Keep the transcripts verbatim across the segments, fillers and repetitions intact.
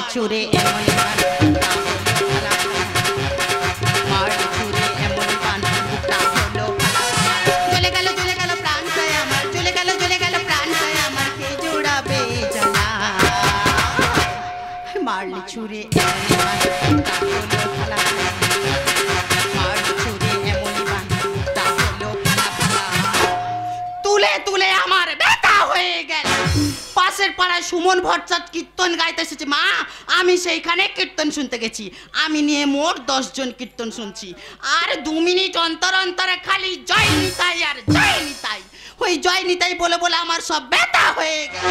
ছুড়ে এমন মার ছুড়ে এমন গান বুকটা হলো চলে গেল চলে গেল প্রাণ চাই আমার চলে গেল চলে গেল প্রাণ চাই আমার কে জোড়াবে জানা মারলি ছুড়ে এমন গান বুকটা হলো ফালা মার ছুড়ে এমন গান বুকটা হলো ফালা ফালা তুলে তুলে আমার ব্যথা হয়ে গেল পাশের পাড়ায় সুমন ভট্টাচার্য কীর্তন গাইতে এসেছে মা আমি সেইখানে কীর্তন শুনতে গেছি আমি নিয়ে মোট দশ জন কীর্তন শুনছি আর দু মিনিট অন্তর অন্তরে খালি জয় নিতাই আর জয় নিতাই ওই জয় নিতাই বলে বলে আমার সব ব্যথা হয়ে গেল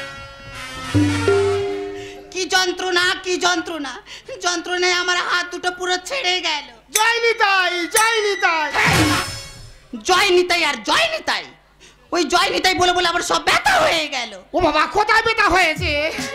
কি যন্ত্রণা কি যন্ত্রণা যন্ত্রণায় আমার হাত দুটো পুরো ছেড়ে গেল জয় নিতাই জয় নিতাই জয় নিতাই আর জয় নিতাই ওই জয় নিতাই বলে বলে আমার সব ব্যথা হয়ে গেল ও বাবা কোথায় ব্যথা হয়েছে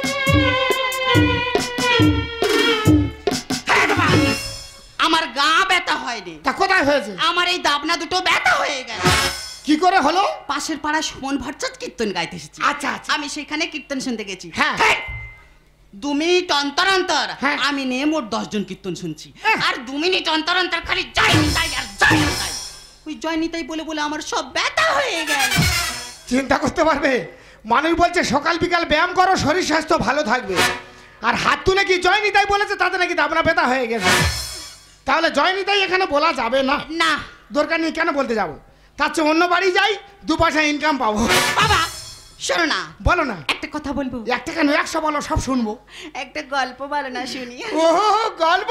আমার গা ব্যথা হয়নি তা কোথায় হয়েছে আমার এই দাবনা দুটো ব্যথা হয়ে গেল কি করে হলো পাশের পাড়া সুমন ভট্টাচার্য কীর্তন গাইতে এসেছি আচ্ছা আচ্ছা আমি সেখানে কীর্তন শুনতে গেছি হ্যাঁ দু মিনিট অন্তর অন্তর হ্যাঁ। আমি নিয়ে মোট দশ জন কীর্তন শুনছি আর দু মিনিট অন্তর অন্তর খালি জয় নিতাই আর জয় নিতাই ওই জয় নিতাই বলে বলে আমার সব ব্যথা হয়ে গেল চিন্তা করতে পারবে মানুষ বলছে সকাল বিকাল ব্যায়াম করো শরীর স্বাস্থ্য ভালো থাকবে আর হাত তুলে কি জয় নিতাই বলেছে তাতে নাকি দাবনা ব্যথা হয়ে গেছে তাহলে জয় নিতাই এখানে বলা যাবে না না দরকার নেই কেন বলতে যাবো তার চেয়ে অন্য বাড়ি যাই দু পয়সা ইনকাম পাবো বাবা শোনো না বলো না একটা কথা বলবো একটা কেন একশো বলো সব শুনবো একটা গল্প বলো না শুনি ও গল্প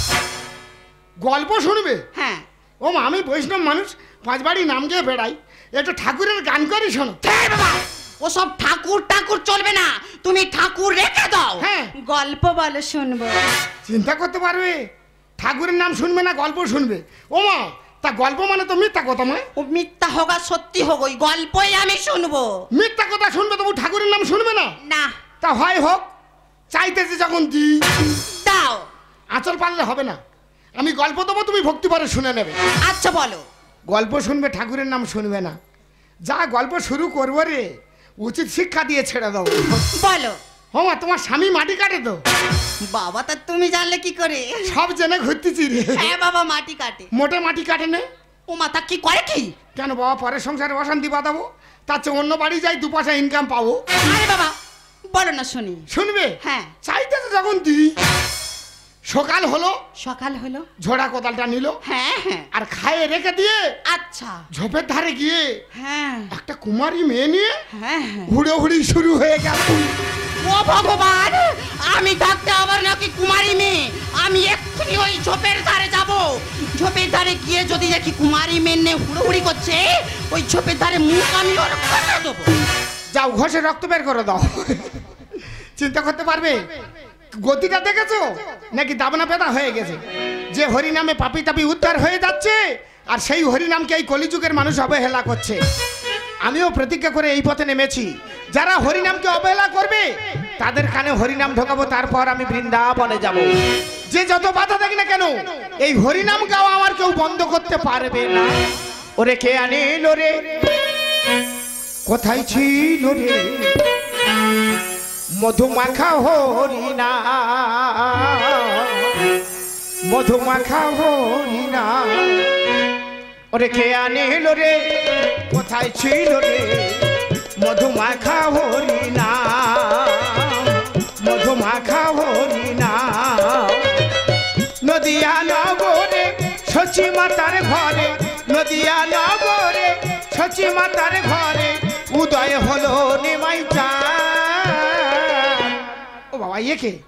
গল্প শুনবে হ্যাঁ ও মা আমি বৈষ্ণব মানুষ পাঁচ বাড়ি নাম গিয়ে বেড়াই একটু ঠাকুরের গান করি শোনো বাবা ওসব ঠাকুর ঠাকুর চলবে না তুমি ঠাকুর রেখে দাও হ্যাঁ গল্প বলো শুনবো চিন্তা করতে পারবে ঠাকুরের নাম শুনবে না গল্প শুনবে ও মা তা গল্প মানে তো মিথ্যা কথা মা ও মিথ্যা হোক আর সত্যি হোক ওই গল্পই আমি শুনবো মিথ্যা কথা শুনবে তবু ঠাকুরের নাম শুনবে না না তা হয় হোক চাইতেছে যখন দি দাও আঁচল পারলে হবে না আমি গল্প দেবো তুমি ভক্তি পরে শুনে নেবে আচ্ছা বলো গল্প শুনবে ঠাকুরের নাম শুনবে না যা গল্প শুরু করবো রে উচিত শিক্ষা দিয়ে ছেড়ে দেবো বলো ও মা তোমার স্বামী মাটি কাটে তো বাবা তা তুমি জানলে কি করে সব জেনে ঘুরতেছি রে হ্যাঁ বাবা মাটি কাটে মোটে মাটি কাটে না ও মাথা কি করে কি কেন বাবা পরে সংসারে অশান্তি বাঁধাবো তার চেয়ে অন্য বাড়ি যাই দু পয়সা ইনকাম পাবো আরে বাবা বলো না শুনি শুনবে হ্যাঁ চাইতেছে যখন দিই সকাল হলো সকাল হলো ঝোড়া কোদালটা নিল হ্যাঁ হ্যাঁ আর খায়ে রেখে দিয়ে আচ্ছা ঝোপের ধারে গিয়ে হ্যাঁ একটা কুমারী মেয়ে নিয়ে হ্যাঁ হ্যাঁ হুড়োহুড়ি শুরু হয়ে গেল ও ভগবান আমি থাকতে আবার নাকি কুমারী মেয়ে আমি এক্ষুনি ওই ঝোপের ধারে যাব ঝোপের ধারে গিয়ে যদি দেখি কুমারী মেয়ে নিয়ে হুড়োহুড়ি করছে ওই ঝোপের ধারে মুখ আমি ওর ঘষে দেবো যাও ঘষে রক্ত বের করে দাও চিন্তা করতে পারবে গতিটা দেখেছো নাকি দাবনা পেদা হয়ে গেছে যে হরিনামে পাপি তাপি উদ্ধার হয়ে যাচ্ছে আর সেই হরিনামকে এই কলিযুগের মানুষ অবহেলা করছে আমিও প্রতিজ্ঞা করে এই পথে নেমেছি যারা হরিনামকে অবহেলা করবে তাদের কানে হরিনাম ঢোকাবো তারপর আমি বৃন্দাবনে যাব যে যত বাধা দেখ না কেন এই হরিনাম গাওয়া আমার কেউ বন্ধ করতে পারবে না ওরে কে আনিল রে কোথায় ছিল রে মধুমাখা হরিনা মধুমাখা হরিনা ওরে কে আনিল রে কোথায় ছিল রে মধুমাখা হরিনা মধুমাখা হরিনা নদিয়া নগরে সচি মাতার ঘরে নদিয়া নগরে সচি মাতার ঘরে উদয় হলো নিমাই চাঁদ ও বাবা ইয়ে কে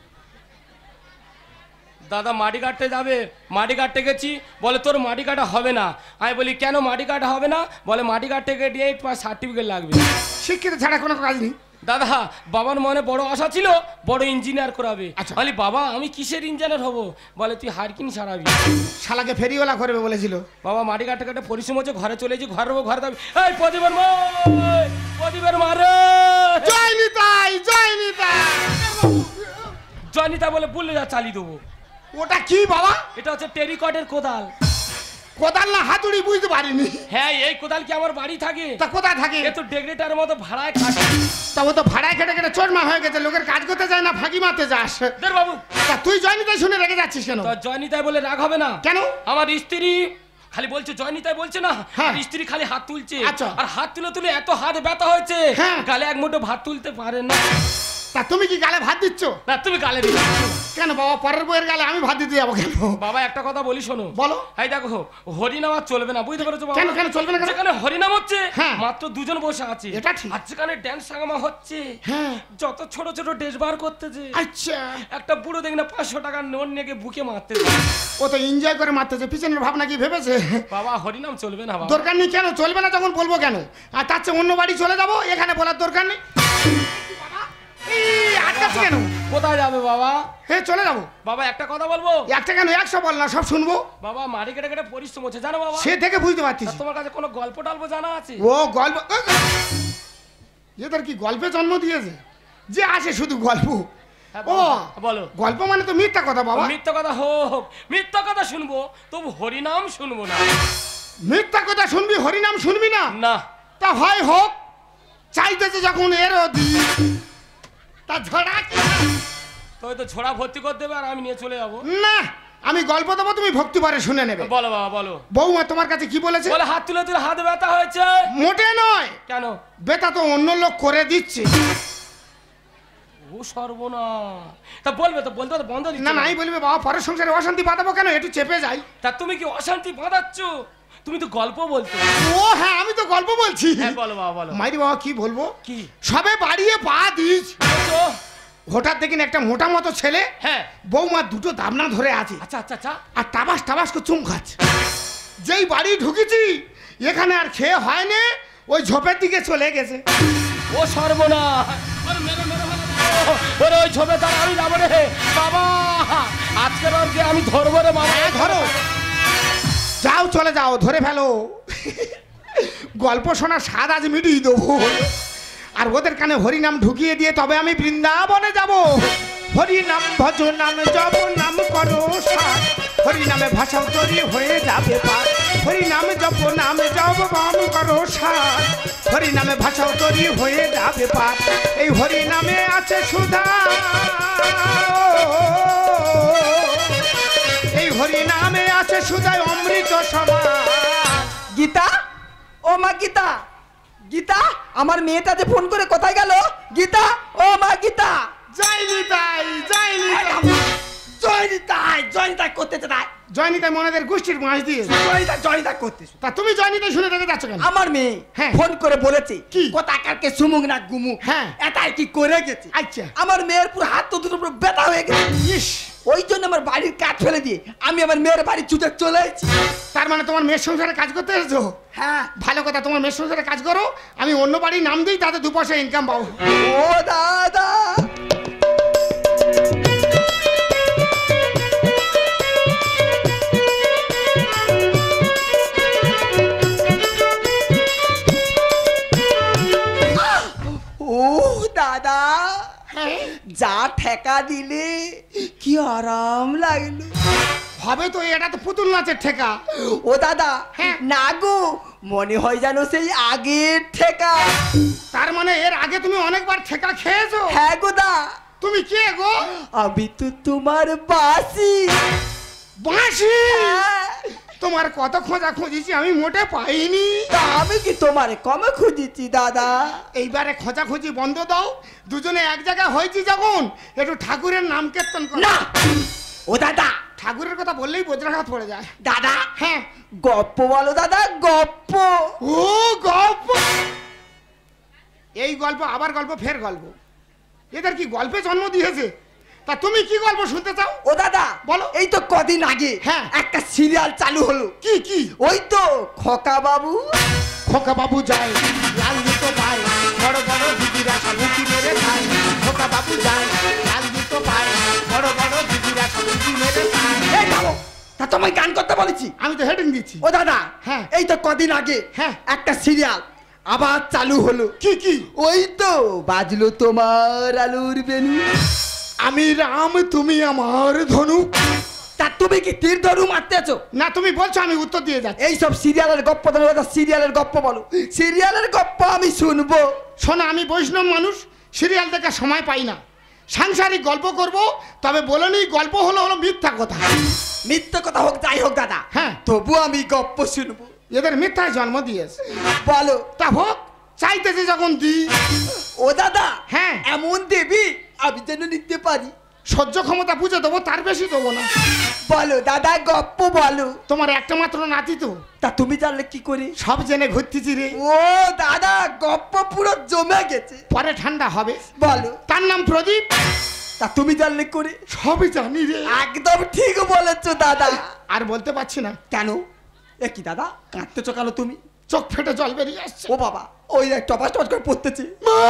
দাদা মাটি কাটতে যাবে মাটি কাটতে গেছি বলে তোর মাটি কাটা হবে না আমি বলি কেন মাটি কাটা হবে না বলে মাটি কাটতে গিয়ে ডি এইট পাস সার্টিফিকেট লাগবে শিক্ষিত ছাড়া কোনো কাজ নেই দাদা বাবার মনে বড় আশা ছিল বড় ইঞ্জিনিয়ার করাবে আচ্ছা। বলি বাবা আমি কিসের ইঞ্জিনিয়ার হব বলে তুই হারকিন সারাবি শালাকে ফেরিওয়ালা করবে বলেছিল বাবা মাটি কাটতে কাটতে পরিশ্রম হচ্ছে ঘরে চলে যাই ঘরে ঘরে যাবি এই প্রদীপের মা প্রদীপের মারে জয় নিতাই জয় নিতাই জয়নিতা বলে বললে যা চালিয়ে দেবো ওটা কি বাবা এটা হচ্ছে টেরিকটের কোদাল কোদাল না হাতুড়ি বুঝতে পারিনি। হ্যাঁ এই কোদাল কি আমার বাড়ি থাকে? তা কোথায় থাকে? এ তো ডেগরেটার মতো ভাড়ায় থাকে। তা ও তো ভাড়ায় খেটে খেটে চোরমা হয়ে গেছে, লোকের কাজ করতে যায় না, ফাঁকি মারতে যাস। ধর বাবু, তা তুই জয়নিতাই শুনে রেখে যাচ্ছিস কেন? তো জয়নিতাই বলে রাগ হবে না? কেন? আমার স্ত্রী খালি বলছে জয়নিতাই বলছে না, হ্যাঁ। আর স্ত্রী খালি হাত তুলছে, আচ্ছা। আর হাত তুলে তুলে এত হাত ব্যথা হয়েছে, হ্যাঁ। গালে এক মুঠো ভাত তুলতে পারে না। তা তুমি কি গালে ভাত দিচ্ছ? না তুমি গালে দিচ্ছ কেন বাবা? পরের বইয়ের গালে আমি ভাত দিতে যাবো কেন? বাবা একটা কথা বলি শোনো। বলো। এই দেখো হরিনাম আর চলবে না, বুঝতে পেরেছো বাবা? কেন কেন চলবে না কেন? যেখানে হরিনাম হচ্ছে হ্যাঁ। মাত্র দুজন বসে আছে, এটা ঠিক। আর যেখানে ড্যান্স সাগামা হচ্ছে হ্যাঁ। যত ছোট ছোট ড্রেস বার করতেছে, আচ্ছা। একটা বুড়ো দেখি না পাঁচশো টাকার নোট নিয়ে গিয়ে বুকে মারতেছে। ও তো এনজয় করে মারতেছে, পিছনের ভাবনা কি ভেবেছে? বাবা হরিনাম চলবে না বাবা। দরকার নেই। কেন চলবে না? যখন বলবো কেন? আর তার চেয়ে অন্য বাড়ি চলে যাবো, এখানে বলার দরকার নেই। এই আটকাচ্ছি কেন? কোথায় যাবে বাবা? হ্যাঁ চলে যাবো। বাবা একটা কথা বলবো। একটা কেন, একশো বল না, সব শুনবো। বাবা মারি কেটে কেটে পরিশ্রম হচ্ছে জানো বাবা। সে থেকে বুঝতে পারছিস। তা তোমার কাছে কোনো গল্প টল্প জানা আছে? ও গল্প, এদের কি গল্পে জন্ম দিয়েছে যে আসে শুধু গল্প? হ্যাঁ, ও বলো। গল্প মানে তো মিথ্যা কথা বাবা। মিথ্যা কথা হোক, মিথ্যা কথা শুনবো, তবু হরিনাম শুনবো না। মিথ্যা কথা শুনবি, হরিনাম শুনবি না? না। তা হয় হোক, চাইতেছে যখন এরও দি, তা ঝড়া কি? তো তো ছোড়া ভর্তি করে দেবে আর আমি নিয়ে চলে যাবো। না, আমি গল্প দেবো, তুমি ভক্তি পারে শুনে নেবে। বলো বাবা বলো। বৌমা তোমার কাছে কি বলেছে? বলে হাত তুলে তুলে হাত ব্যথা হয়েছে। মোটে নয়। কেন? বেটা তো অন্য লোক করে দিচ্ছে। ও সর্বনাশ। তা বলবে তো, বলতে তো বন্ধ দিচ্ছে না নাই বলবে বাবা, পরের সংসারে অশান্তি বাঁধাবো কেন? একটু চেপে যাই। তা তুমি কি অশান্তি বাঁধাচ্ছ? তুমি তো গল্প বলছো। ও হ্যাঁ, আমি তো গল্প বলছি। হ্যাঁ বলো বাবা বলো। মাইরি বাবা কি বলবো? কি? সবে বাড়িয়ে পা দিস, তো হঠাৎ দেখি একটা মোটা মতো ছেলে, হ্যাঁ। বৌমা দুটো দাবনা ধরে আছে, আচ্ছা আচ্ছা আচ্ছা। আর টাবাস টাবাস করে চুম খাচ্ছে। যেই বাড়ি ঢুকেছি, এখানে আর খেয়ে হয়নি, ওই ঝোপের দিকে চলে গেছে। ও সর্বনাশ। আরে মেরো মেরো মেরো। ওরে ওই ছবে তার আমি যাবো রে বাবা, আজকের ওর আমি ধরবো রে বাবা। হ্যাঁ ধরো, যাও চলে যাও, ধরে ফেলো। গল্প শোনার স্বাদ আজ মিটিয়ে দেবো। আর ওদের কানে হরিনাম ঢুকিয়ে দিয়ে তবে আমি বৃন্দাবনে যাব। হরিনাম ভজ নাম জপ নাম করো সার, হরিনামে ভাষাও তৈরি হয়ে যাবে পার। হরিনাম জপ নাম জপ নাম করো সার, হরিনামে ভাষাও তৈরি হয়ে যাবে পার। এই হরিনামে আছে সুধা, এই হরিনামে আছে সুধা অমৃত সমান। গীতা, ও মা গীতা, গীতা আমার মেয়েটা যে ফোন করে কোথায় গেল? গীতা, ও মা গীতা। যাইনি তাই, যাইনি তাই। জয়নিতাই জয়নিতাই করতেছে তাই, জয়নিতাই মনেদের গোষ্ঠীর মাছ দিয়ে। জয়নিতা জয়নিতা করতেছে। তা তুমি জয়নিতাই শুনে রেখে যাচ্ছ কেন? আমার মেয়ে হ্যাঁ। ফোন করে বলেছে কি? কোথাকারকে সুমুক না গুমুক, হ্যাঁ। এটাই কি করে গেছে। আচ্ছা। আমার মেয়ের পুরো হাত তো দুটো পুরো ব্যথা হয়ে গেছে। ইস, ওই জন্য আমার বাড়ির কাজ ফেলে দিয়ে আমি আমার মেয়ের বাড়ি ছুটে চলে এসেছি। তার মানে তোমার মেয়ের সংসারে কাজ করতে এসেছো? হ্যাঁ। ভালো কথা, তোমার মেয়ের সংসারে কাজ করো, আমি অন্য বাড়ির নাম দিই, তাতে দু পয়সা ইনকাম পাবো। ও দাদা, ও দাদা, যা ঠেকা দিলে কি আরাম লাগলো। হবে তো, এটা তো পুতুল নাচের ঠেকা। ও দাদা, হ্যাঁ। না গো, মনে হয় যেন সেই আগের ঠেকা। তার মানে এর আগে তুমি অনেকবার ঠেকা খেয়েছো? হ্যাঁ গো দা। তুমি কে গো? আমি তো তোমার বাসি। বাঁশি? হ্যাঁ। তোমার কত খোঁজা খুঁজেছি, আমি মোটে পাইনি। তা আমি কি তোমার কমে খুঁজেছি দাদা? এইবারে খোঁজাখুঁজি বন্ধ দাও, দুজনে এক জায়গায় হয়েছি যখন, একটু ঠাকুরের নাম কীর্তন করো। না ও দাদা, ঠাকুরের কথা বললেই বজ্রাঘাত পড়ে যায়। দাদা হ্যাঁ, গপ্প বলো দাদা, গপ্প। ও গল্প, এই গল্প আবার গল্প, ফের গল্প, এদের কি গল্পে জন্ম দিয়েছে? তা তুমি কি গল্প শুনতে চাও? ও দাদা বলো। এই তো কদিন আগে হ্যাঁ। একটা সিরিয়াল চালু হলো। কি কি? ওই তো খোকা বাবু। খোকা বাবু যায় লাল জুতো পায়, বড় বড় দিদিরা সাবুকি মেরে খায়। খোকা বাবু যায় লাল জুতো পায়, বড় বড় দিদিরা সাবুকি মেরে খায়। এই বাবু, তা তোমায় গান করতে বলেছি। আমি তো হেডিং দিচ্ছি। ও দাদা, হ্যাঁ। এই তো কদিন আগে হ্যাঁ। একটা সিরিয়াল আবার চালু হলো। কি কি? ওই তো বাজলো তোমার আলুর বেনু। আমি রাম তুমি আমার ধনু। তা তুমি কি তীর ধরু মারতেছো? না তুমি বলছো, আমি উত্তর দিয়ে যাচ্ছি। এই সব সিরিয়ালের গপ্প ধরে কথা, সিরিয়ালের গপ্প বলো। সিরিয়ালের গপ্প আমি শুনবো। শোনো, আমি বৈষ্ণব মানুষ, সিরিয়াল দেখার সময় পাই না। সাংসারিক গল্প করব, তবে বলে নি গল্প হলো হলো মিথ্যা কথা। মিথ্যে কথা হোক যাই হোক দাদা, হ্যাঁ তবু আমি গপ্প শুনবো। এদের মিথ্যায় জন্ম দিয়েছে। বলো। তা হোক, চাইতেছে যখন দিই। ও দাদা, হ্যাঁ এমন দেবী আমি যেন নিতে পারি। সহ্য ক্ষমতা বুঝে দেবো, তার বেশি দেবো না। বলো দাদা, গপ্প বলো। তোমার একটা মাত্র নাতি তো, তা তুমি জানলে কি করে? সব জেনে ঘুরতেছি রে। ও দাদা, গপ্প পুরো জমে গেছে। পরে ঠান্ডা হবে। বলো। তার নাম প্রদীপ। তা তুমি জানলে করে? সবই জানি রে। একদম ঠিক বলেছো দাদা। আর বলতে পারছি না। কেন? এ কি দাদা, কাঁদতেছো কেন তুমি? চোখ ফেটে জল বেরিয়ে আসছে। ও বাবা, ওই এক টপাস টপাস করে পড়তেছে।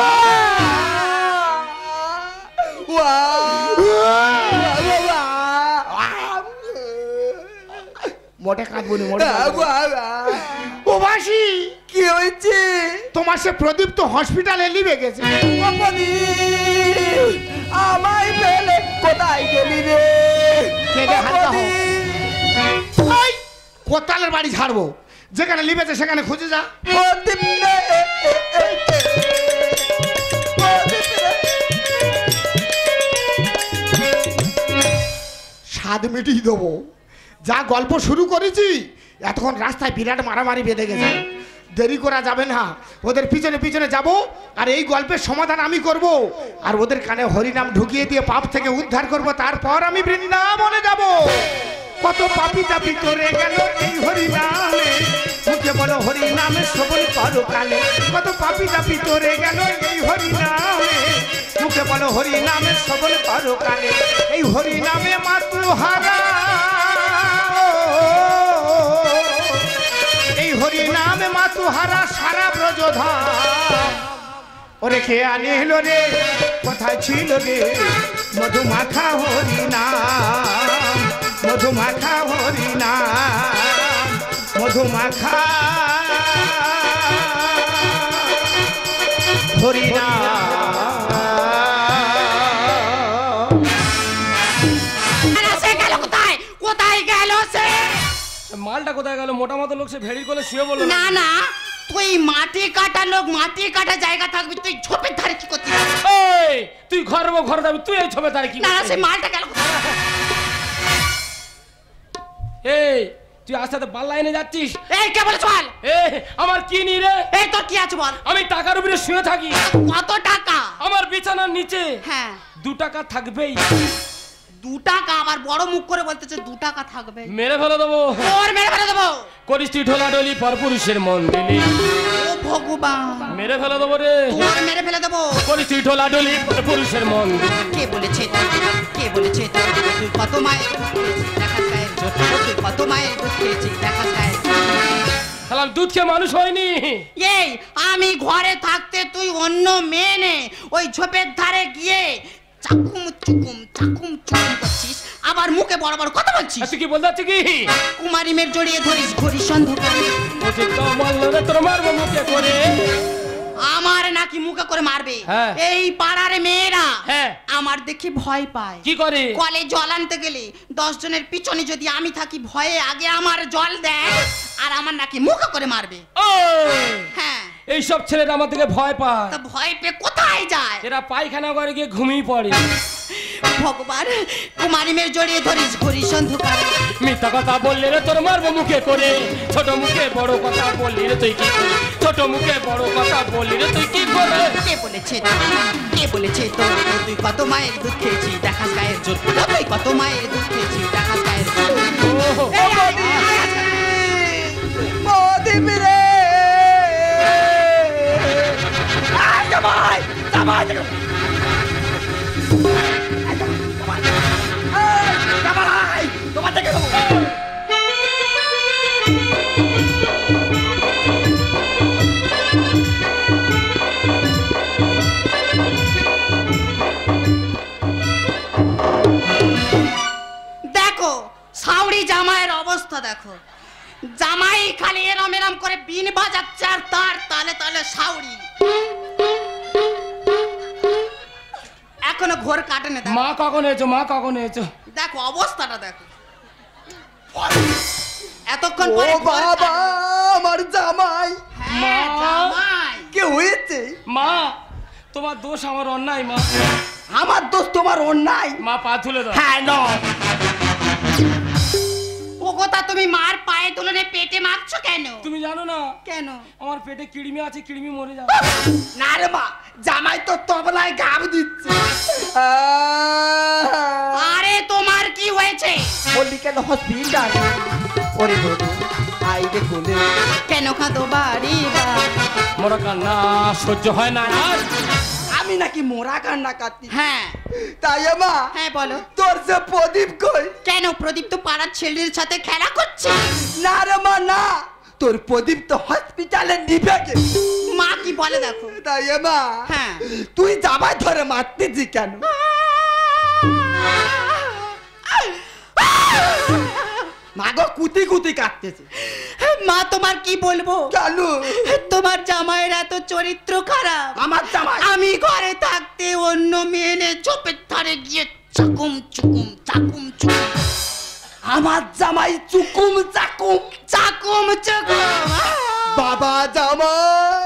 মোটে কাঁদবো নি, মোটে কাঁদবো না। ও মাসি, কি হয়েছে? তোমার সে প্রদীপ তো হসপিটালে নিবে গেছে। আমায় ফেলে কোথায় গেলি রে? কেঁদে হালকা হও। ওই, কোতালের বাড়ি ছাড়বো, যেখানে লিবেছে সেখানে খুঁজে যা। প্রদীপ রে, প্রদীপ রে। স্বাদ মিটিয়ে দেবো। যা গল্প শুরু করেছি, এতক্ষণ রাস্তায় বিরাট মারামারি বেঁধে গেছে। দেরি করা যাবে না, ওদের পিছনে পিছনে যাব, আর এই গল্পের সমাধান আমি করব, আর ওদের কানে হরিনাম ঢুকিয়ে দিয়ে পাপ থেকে উদ্ধার করব। তারপর আমি বৃন্দাবনে যাব। কত পাপি তাপি করে গেল এই হরিনামে, মুখে বলো হরিনামে শ্রবণ করো কানে। কত পাপি তাপি করে গেল এই হরিনামে, মুখে বলো হরিনামে শ্রবণ করো কানে। এই হরিনামে মাতুহারা, এই হরিনামে মাতুহারা সারা ব্রজধাম। ওরে খেয়ে আনিল রে, কোথায় ছিল রে মধুমাখা হরিনাম, মধুমাখা হরিনাম, মধুমাখা হরিনাম। মালটা কোথায় গেল? মোটা মতো লোক সে ভেড়ি করে শুয়ে বললো। না না, তুই মাটি কাটা লোক, মাটি কাটা জায়গা থাকবি, তুই ঝোপের ধারে কি করছিস? এই তুই ঘর ঘর যাবি, তুই এই ছবে তারে কি? না সে মালটা গেল কোথায়? এই তুই আস্তে আস্তে পাল্লা এনে যাচ্ছিস। এই কে বলে চল? এ আমার কি নি রে? এই তোর কি আছে বল? আমি টাকার উপরে শুয়ে থাকি। কত টাকা? আমার বিছানার নিচে হ্যাঁ দু টাকা থাকবেই। দু টাকা? আবার বড় মুখ করে বলতেছে দু টাকা থাকবে। মেরে ফেলে দেবো। তোর মেরে ফেলে দেবো। করিস তুই ঢোলাঢলি পরপুরুষের মন দিলি। ও ভগবান, মেরে ফেলে দেবো রে। তোর মেরে ফেলে দেবো। করিস তুই ঢোলাঢলি পরপুরুষের মন। কে বলেছে তোর? কে বলেছে তোর? তুই কত মায়ের দুধ খেয়েছিস দেখাস গায়ের জোর। তুই কত মায়ের দুধ খেয়েছিস দেখাস গায়ের জোর। সালাম দুধ খেয়ে মানুষ হয়নি। এই আমি ঘরে থাকতে তুই অন্য মেয়ে নে, ওই ঝোপের ধারে গিয়ে চাকুম চুকুম চাকুম চুকুম করছিস, আবার মুখে বড় বড় কথা বলছিস। তুই কি বলতে চাচ্ছিস কি? কুমারী মেয়ের জড়িয়ে ধরিস ঘড়ির সন্ধ্যাকালে। বলছি তো বললো রে তোর মারবো মুখে করে। আমার নাকি মুখে করে মারবে? হ্যাঁ। এই পাড়ার মেয়েরা হ্যাঁ। আমার দেখে ভয় পায়। কি করে? কলে জল আনতে গেলে দশ জনের পিছনে যদি আমি থাকি, ভয়ে আগে আমার জল দেয়, আর আমার নাকি মুখে করে মারবে। ও হ্যাঁ, এইসব ছেলেরা আমার থেকে ভয় পায়। তা ভয় পেয়ে কোথায় যায়? এরা পায়খানা করে গিয়ে ঘুমিয়ে পড়ে। ভগবান, কুমারী মেয়ের জড়িয়ে ধরিস ঘড়ির সন্ধ্যাকালে। মিথ্যা কথা বললি রে তোর মারবো মুখে করে। ছোট মুখে বড় কথা বললি রে তুই কি করে? ছোট মুখে বড় কথা বললি রে তুই কি করে? কে বলেছে তোর? কে বলেছে তোর? তুই কত মায়ের দুধ খেয়েছিস দেখাস গায়ের জোর। তুই কত মায়ের দুধ খেয়েছিস দেখাস গায়ের জোর। ওহো। এই আয়, আয়, আয়। প্রদীপ রে, আয় জামাই, জামাই, জামাই, জামাই, তোমার থেকে দেবো। দেখো সাউরি জামাইয়ের অবস্থা দেখো। জামাই খালি এরম এরম করে বিন বাজাচ্ছে, আর তার তালে তালে সাউরি। এখনো ঘোর কাটে না। মা কখন এসো? মা কখন এসো? দেখো অবস্থাটা দেখো। এতক্ষণ ও পরে বাবা আমার জামাই হ্যাঁ, জামাই। কে হয়েছে? মা তোমার দোষ আমার অন্যায় মা। আমার দোষ তোমার অন্যায়? মা পা তুলে দাও। হ্যাঁ নয়। ও কথা তুমি মার পায়ে তুলনে পেটে মারছো কেন? তুমি জানো না কেন? আমার পেটে কিড়মি আছে, কিড়মি মরে যাবে। না রে মা, জামাই তো তবলায় গাব দিচ্ছে। আরে তোমার কি হয়েছে? বললি কেন হসপিটাল? ওরে বলু আই রে কোলে। কেন কাঁদো বাড়ি বা? মোরা কান্না সহ্য হয় না আর। আমি নাকি মোরা কান্না কাঁদছি? হ্যাঁ তাই মা। হ্যাঁ বলো। তোর যে প্রদীপ কই? কেন প্রদীপ তো পাড়ার ছেলেদের সাথে খেলা করছে। না রে মা না, তোর প্রদীপ তো হসপিটালে নিভে গেছে। মা কি বলে দেখো। তাই মা। হ্যাঁ। তুই জামাই ধরে মারতেছি কেন? মাগো কুতি কুতি কাটতেছে। মা তোমার কি বলবো? কেন? তোমার জামাইয়ের এত চরিত্র খারাপ। আমার জামাই? আমি ঘরে থাকতে অন্য মেয়ে এনে চোপের ধারে গিয়ে চাকুম চুকুম চাকুম চুকুম। আমার জামাই চুকুম চাকুম চাকুম চুকুম। বাবা জামাই।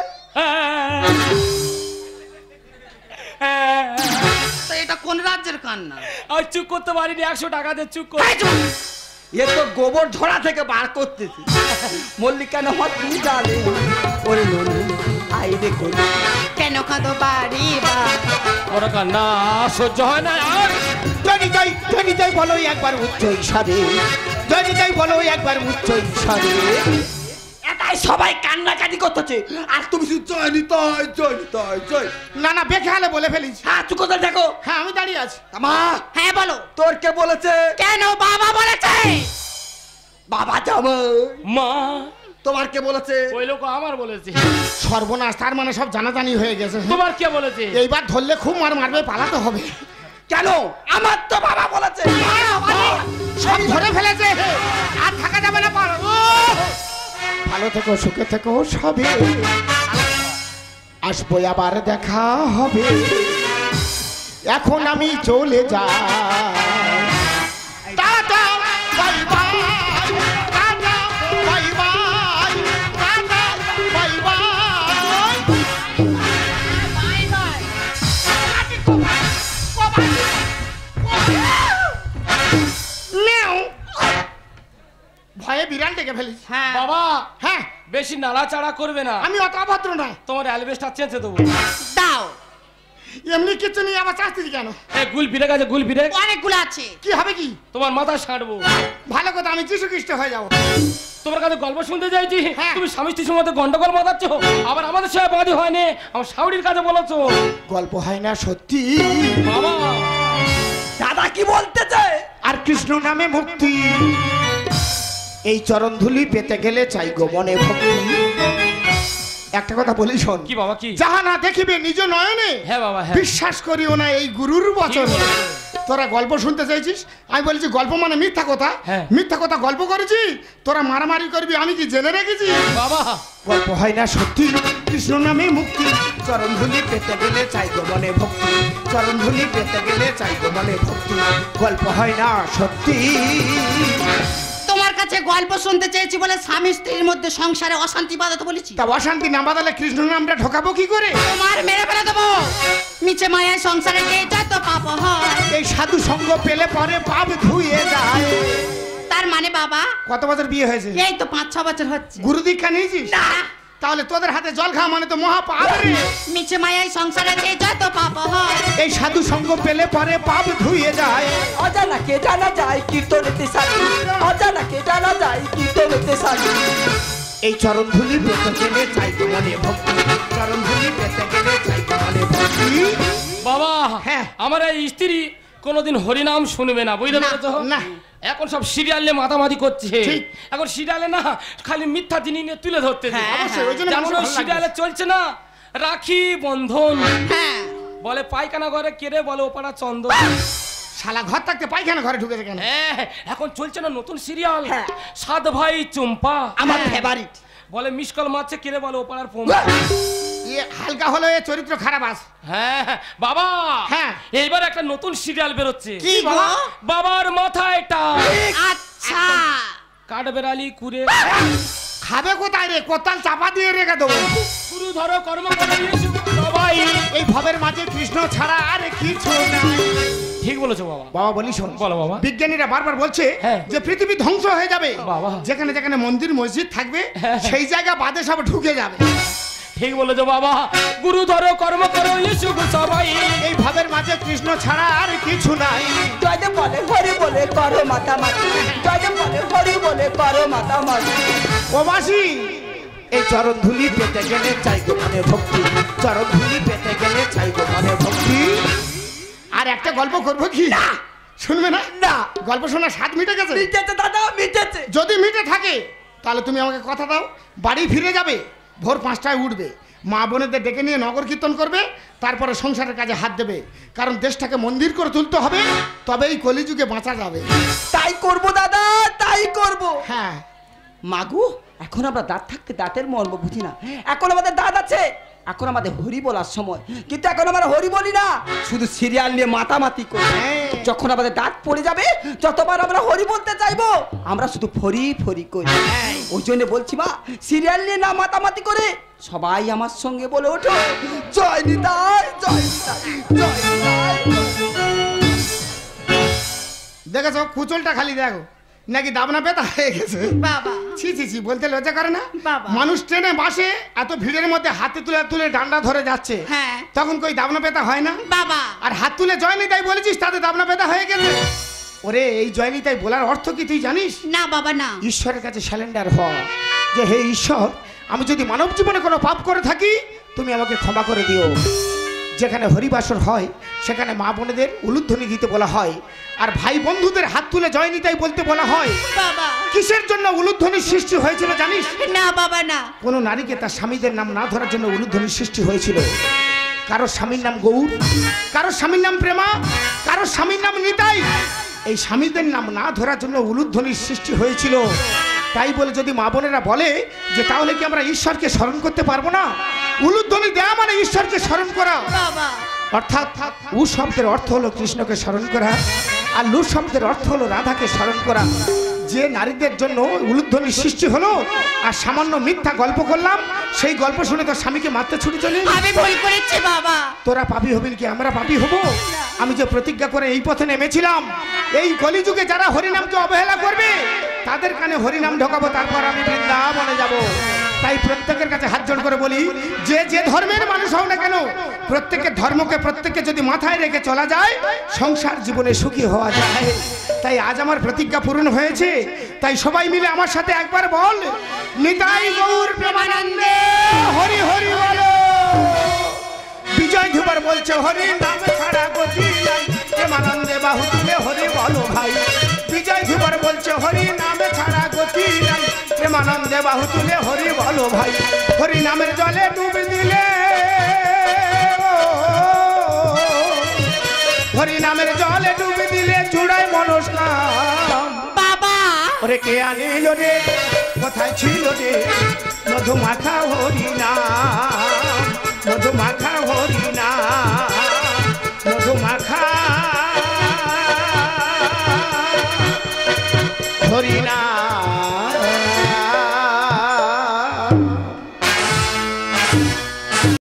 তো এটা কোন রাজ্যের কান্না? আর চুপ করতে পারিনি, একশো টাকা দিয়ে চুপ কর। এই চুপ। এ তো গোবর ঝোড়া থেকে বার করতেছি। মল্লিক কেন হসপিটালে? ওরে ননি আই রে কোলে। কেন কাঁদো বাড়ি বা? মোরা কান্না সহ্য হয় না আর। জনি যাই জনি যাই বলো একবার উচ্চ ইশারে, জনি যাই বলো একবার উচ্চ ইশারে। এটাই সবাই কান্নাকাটি করতেছে আর তুমি শুধু জয় নিতাই জয় নিতাই জয়। না না বেখেয়ালে বলে ফেলিস। হ্যাঁ তুই কোথায় দেখো? হ্যাঁ আমি দাঁড়িয়ে আছি। মা হ্যাঁ বলো। তোর কে বলেছে? কেন বাবা বলেছে? বাবা জামাই। মা তোমার কে বলেছে? ওই লোক আমার বলেছে। সর্বনাশ, তার মানে সব জানাজানি হয়ে গেছে। তোমার কে বলেছে? এইবার ধরলে খুব মার মারবে, পালাতে হবে। কেন? আমার তো বাবা বলেছে। সব ধরে ফেলেছে, আর থাকা যাবে না। পার ভালো থেকো, সুখে থেকো সবে, আসবো আবার দেখা হবে। এখন আমি চলে যাই। Tata bye bye, tata bye bye, tata bye bye. নেও। ভয়ে বিড়াল ডেকে ফেলিস। হ্যাঁ বাবা হ্যাঁ, বেশি নাড়াচাড়া করবে না। আমি অত অভদ্র নয়। তোমার অ্যালবেস্টার চেঞ্জে দেবো। দাও। এমনি কিছু নিয়ে আবার চাচ্ছিস কেন? এ গুল ফিরে গেছে, গুল ফিরে। অনেকগুলো আছে। কি হবে কি? তোমার মাথা ছাড়বো। ভালো কথা, আমি যিশু খ্রিস্ট হয়ে যাবো। তোমার কাছে গল্প শুনতে চাইছি। হ্যাঁ। তুমি স্বামী স্ত্রীর মধ্যে গন্ডগোল মাতাচ্ছ, আবার আমাদের সঙ্গে বাঁধি হয়নি, আমার শাউরির কাছে বলেছো। গল্প হয় না সত্যি। বাবা দাদা কি বলতে চায়? আর কৃষ্ণ নামে মুক্তি, এই চরণ ধুলি পেতে গেলে চাই গো মনে ভক্তি। একটা কথা বলি শোন। কি বাবা কি? যাহা না দেখিবে নিজ নয়নে, হ্যাঁ বাবা হ্যাঁ। বিশ্বাস করিও না এই গুরুর বচন। ঠিক বলেছো। তোরা গল্প শুনতে চাইছিস, আমি বলেছি গল্প মানে মিথ্যা কথা। হ্যাঁ। মিথ্যা কথা গল্প করেছি, তোরা মারামারি করবি আমি কি জেনে রেখেছি? বাবা গল্প হয় না সত্যি, কৃষ্ণ নামে মুক্তি, চরণ ধুলি পেতে গেলে চাই গো মনে ভক্তি, চরণ ধুলি পেতে গেলে চাই গো মনে ভক্তি। গল্প হয় না সত্যি। তোমার কাছে গল্প শুনতে চেয়েছি বলে স্বামী স্ত্রীর মধ্যে সংসারে অশান্তি বাঁধাতে বলেছি। তা অশান্তি না বাদালে কৃষ্ণ নামটা ঢোকাবো কি করে? তোমার মেরে ফেলে দেবো। মিছে মায়ায় সংসারে কে যত পাপ হয়, এই সাধু সঙ্গ পেলে পরে পাপ ধুয়ে যায়। তার মানে বাবা কত বছর বিয়ে হয়েছে? এই তো পাঁচ ছ বছর হচ্ছে। গুরু দীক্ষা নিয়েছিস? না। তাহলে তোদের হাতে জল খাওয়া মানে তো মহা পাপ রে। মিছে মায়ায় সংসারে কে যত পাপ হয়, এই সাধু সঙ্গ পেলে পরে পাপ ধুয়ে যায়। অজানাকে জানা যায় কীর্তনেতে সাথী, অজানাকে জানা যায় কীর্তনেতে সাথী। এই চরণ ধুলি পেতে গেলে চাই গো মনে ভক্তি, চরণ ধুলি পেতে গেলে চাই গো মনে ভক্তি। বাবা হ্যাঁ। আমার এই স্ত্রী কোনোদিন হরিনাম শুনবে না, বুঝতে না, পেরেছো? না। এখন সব সিরিয়াল নিয়ে মাতামাতি করছে। ঠিক। এখন সিরিয়ালে না খালি মিথ্যা জিনিস নিয়ে তুলে ধরতে। হ্যাঁ, অবশ্যই, ওই জন্য যেমন মানুষের ওই ভালো সিরিয়ালে চলছে না রাখি বন্ধন, হ্যাঁ বলে পায়খানা ঘরে কেড়ে বলে ওপাড়া চন্দ্র। শালা ঘর থাকতে পায়খানা ঘরে ঢুকেছে কেন? হ্যাঁ, এখন চলছে না নতুন সিরিয়াল হ্যাঁ। সাত ভাই চম্পা, আমার ফেভারিট। বলে মিসকল মারছে কেড়ে বলে ওপাড়ার পোম্পা। এ হালকা হলো, এ চরিত্র খারাপ আস। হ্যাঁ হ্যাঁ, বাবা হ্যাঁ। এইবার একটা নতুন সিরিয়াল বেরোচ্ছে। কি গো? বাবার মাথায় টাক। আচ্ছা কাঠ বেড়ালি কুড়ে খাবে কোথায় রে? কোতাল চাপা দিয়ে রেখে দেবো। গুরু ধরো কর্ম করো ইয়েশু সবাই। এই ভবের মাঝে কৃষ্ণ ছাড়া আর কিছু নাই। ঠিক বলেছো বাবা। বাবা বলি শোন, বলো বাবা। বিজ্ঞানীরা বারবার বলছে হ্যাঁ। যে পৃথিবী ধ্বংস হয়ে যাবে, বাবা। যেখানে যেখানে মন্দির মসজিদ থাকবে হ্যাঁ। সেই জায়গা বাদে সব ঢুকে যাবে। ঠিক বলেছো বাবা। গুরু ধরো কর্ম করো ইয়েশু সবাই। এই ভবের মাঝে কৃষ্ণ ছাড়া আর কিছু নাই। জয়দেব বলে হরি বলে করো মাতামাতি, জয়দেব বলে হরি বলে করো মাতামাতি। ও মাসি, এই চরণ ধুলি পেতে গেলে চাই গো মনে ভক্তি, চরণ ধুলি পেতে গেলে চাই গো মনে ভক্তি। আর একটা গল্প করবো কি? না শুনবে না? না গল্প শোনা স্বাদ মিটে গেছে। মিটেছে দাদা মিটেছে। যদি মিটে থাকে তাহলে তুমি আমাকে কথা দাও, বাড়ি ফিরে যাবে, ভোর পাঁচটায় উঠবে, মা বোনেদের ডেকে নিয়ে নগর কীর্তন করবে, তারপরে সংসারের কাজে হাত দেবে, কারণ দেশটাকে মন্দির করে তুলতে হবে, তবেই কলিযুগে বাঁচা যাবে। তাই করব দাদা, তাই করব। হ্যাঁ, মাগু এখন আমরা দাঁত থাকতে দাঁতের মর্ম বুঝি না। এখন আমাদের দাঁত আছে, এখন আমাদের হরি বলার সময়, কিন্তু এখন আমরা হরি বলি না, শুধু সিরিয়াল নিয়ে মাতামাতি করি। হ্যাঁ। যখন আমাদের দাঁত পড়ে যাবে, যতবার আমরা হরি বলতে চাইবো, আমরা শুধু ফরি ফরি করি। ওই জন্য বলছি মা, সিরিয়াল নিয়ে না মাতামাতি করে সবাই আমার সঙ্গে বলে ওঠো, জয় নিতাই, জয় নিতাই, জয় নিতাই। দেখেছো কুচলটা খালি দেখো, নাকি দাবনা পেতা হয়ে গেছে। বাবা ছি ছি ছি, বলতে লজ্জা করে না? বাবা। মানুষ ট্রেনে বাসে এত ভিড়ের মধ্যে হাতে তুলে তুলে ডান্ডা ধরে যাচ্ছে, হ্যাঁ। তখন কই দাবনা পেতা হয় না? বাবা আর হাত তুলে জয় নিতাই বলেছিস, তাতে দাবনা পেতা হয়ে গেছে। ওরে, এই জয় নিতাই বলার অর্থ কি তুই জানিস? না বাবা না। ঈশ্বরের কাছে স্যালেন্ডার হ, যে হে ঈশ্বর, আমি যদি মানব জীবনে কোনো পাপ করে থাকি তুমি আমাকে ক্ষমা করে দিও। যেখানে হরিবাসর হয় সেখানে মা বোনেদের উলুধ্বনি দিতে বলা হয়, আর ভাই বন্ধুদের হাত তুলে জয় নিতাই বলতে বলা হয়। বাবা কিসের জন্য উলুধ্বনির সৃষ্টি হয়েছিল জানিস? না বাবা না। কোনো নারীকে তার স্বামীদের নাম না ধরার জন্য উলুধ্বনির সৃষ্টি হয়েছিল। কারো স্বামীর নাম গৌর, কারো স্বামীর নাম প্রেমা, কারো স্বামীর নাম নিতাই। এই স্বামীদের নাম না ধরার জন্য উলুধ্বনির সৃষ্টি হয়েছিল। তাই বলে যদি মা বোনেরা বলে যে তাহলে কি আমরা ঈশ্বরকে স্মরণ করতে পারবো না? উলুধ্বনি দেয়া মানে ঈশ্বরকে স্মরণ করা। বাবা অর্থাৎ উ শব্দের অর্থ হলো কৃষ্ণকে স্মরণ করা, আর লু শব্দের অর্থ হলো রাধাকে স্মরণ করা। যে নারীদের জন্য উলুধ্বনির সৃষ্টি হলো, আর সামান্য মিথ্যা গল্প করলাম, সেই গল্প শুনে তো স্বামীকে মারতে ছুটে চলে এলি। আমি ভুল করেছি বাবা। তোরা পাপী হবি কি আমরা পাপী হব? আমি যে প্রতিজ্ঞা করে এই পথে নেমেছিলাম, এই কলিযুগে যারা হরিনামকে অবহেলা করবে তাদের কানে হরিনাম ঢোকাবো, তারপর আমি বৃন্দাবনে যাব। তাই প্রত্যেকের কাছে হাত জোড় করে বলি, যে যে ধর্মের মানুষ হও না কেন, প্রত্যেকের ধর্মকে প্রত্যেককে যদি মাথায় রেখে চলা যায়, সংসার জীবনে সুখী হওয়া যায়। তাই আজ আমার প্রতিজ্ঞা পূরণ হয়েছে। তাই সবাই মিলে আমার সাথে একবার বল, নিতাই গৌর প্রেমানন্দে হরি হরি বলো। বিজয় ধুবার বলছে হরি নাম ছাড়া গতি নাই, প্রেমানন্দে বাহু তুলে হরি বলো ভাই। বিজয় ধুবার বলছে হরি নাম ছাড়া গতি নাই, প্রেমানন্দে বাহু তুলে হরি বলো ভাই। হরি নামের জলে ডুব দিলে, হরি নামের জলে ডুব দিলে চূড়ায় মনস্কাম। বাবা ওরে কে আনিল রে, কোথায় ছিল রে মধুমাখা হরি নাম, মধুমাখা হরি নাম, মধুমাখা